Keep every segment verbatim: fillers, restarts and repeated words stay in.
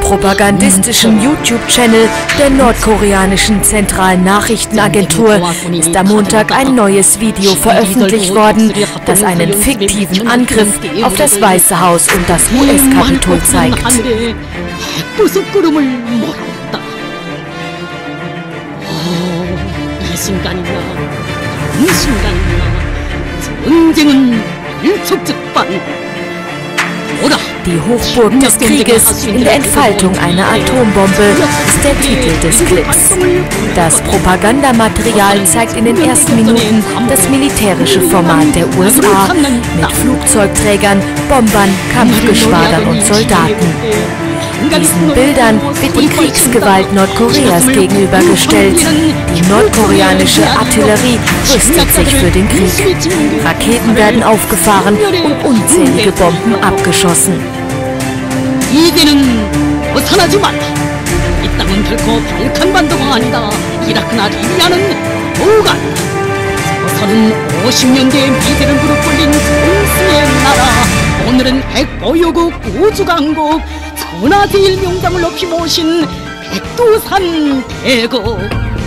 propagandistischen YouTube-Channel der nordkoreanischen Zentralen Nachrichtenagentur ist am Montag ein neues Video veröffentlicht worden, das einen fiktiven Angriff auf das Weiße Haus und das U S-Kapitol zeigt. Die Hochburg des Krieges in der Entfaltung einer Atombombe ist der Titel des Clips. Das Propagandamaterial zeigt in den ersten Minuten das militärische Format der U S A mit Flugzeugträgern, Bombern, Kampfgeschwadern und Soldaten. Diesen Bildern wird die Kriegsgewalt Nordkoreas gegenübergestellt. Die nordkoreanische Artillerie rüstet sich für den Krieg. Raketen werden aufgefahren und unzählige Bomben abgeschossen. 이제는 벗어나지 말라. 이 땅은 결코 발칸반도가 아니다. 이라크나 리비아는 뭐가 아니다. 서서는 오십 년대의 미제를 무릎 꿇린 존스의 나라. 오늘은 핵보유국 우주강국 천하제일 명장을 높이 모신 백두산 대국.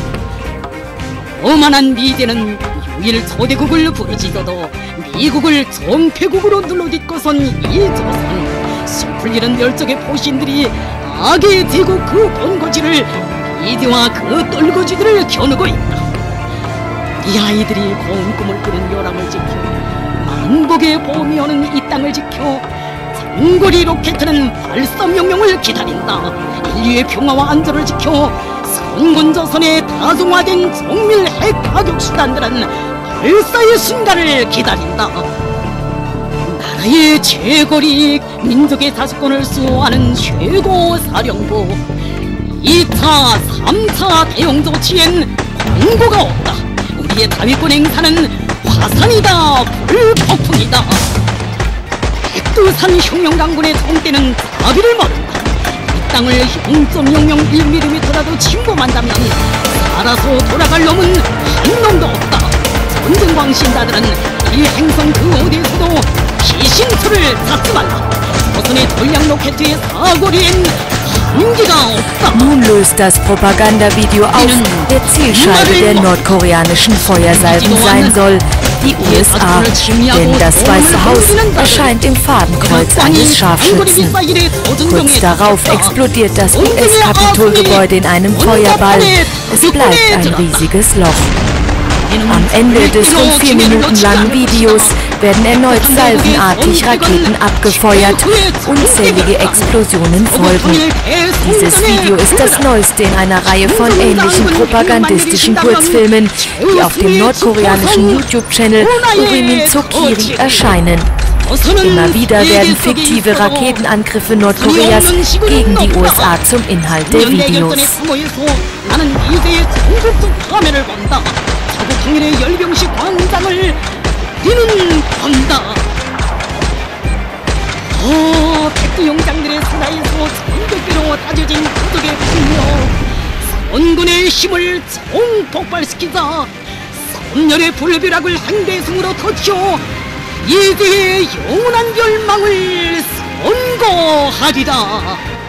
오만한 미제는 유일 초대국을 부르짖어도 미국을 정패국으로 눌러딛고선 이 조선. 슬플 이런 멸족의 포신들이 악의 제국 그 본거지를 이대와 그 떨거지들을 겨누고 있다. 이 아이들이 고운 꿈을 꾸는 요람을 지켜 만복의 봄이 오는 이 땅을 지켜 장거리 로켓하는 발사 명령을 기다린다. 인류의 평화와 안전을 지켜 선군조선의 다중화된 정밀 핵 파격 수단들은 발사의 순간을 기다린다. 나라의 최고리 민족의 자주권을 수호하는 최고 사령부. 이 차, 삼 차 대응 조치엔 공고가 없다. 우리의 다위권 행사는 화산이다, 불폭풍이다. 백두산 흉룡강군의 총대는 자비를 모른다. 이 땅을 영 점 영영일 밀리미터라도 침범한다면 살아서 돌아갈 놈은 한 놈도 없다. 전쟁 광신자들은 이 행성 그 어디에서도 피신초를 잡지 말라. 조선의 전략 로켓의 사거리엔 한계가 없다. Nun löst das Propagandavideo auf, der Zielscheibe der nordkoreanischen Feuersalven sein soll, die U S A. Denn das Weiße Haus erscheint im Fadenkreuz eines Scharfschützen. Kurz darauf explodiert das U S-Kapitolgebäude in einem Feuerball. Es bleibt ein riesiges Loch. Am Ende des rund vier Minuten langen Videos werden erneut salvenartig Raketen abgefeuert. Unzählige Explosionen folgen. Dieses Video ist das neueste in einer Reihe von ähnlichen propagandistischen Kurzfilmen, die auf dem nordkoreanischen YouTube-Channel Urimin Sokiri erscheinen. Immer wieder werden fiktive Raketenangriffe Nordkoreas gegen die U S A zum Inhalt der Videos. 통일의 열병식 광장을 우리는 본다. 어, 백두용장들의 사나이에서 천백배로 다져진 부족의 풍력, 선군의 힘을 총폭발시키자 선열의 불벼락을 한대승으로 터치어 이제의 영원한 멸망을 선고하리라.